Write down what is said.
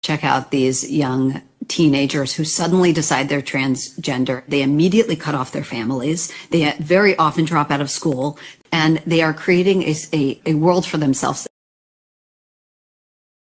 check out these young teenagers who suddenly decide they're transgender. They immediately cut off their families. They very often drop out of school, and they are creating a world for themselves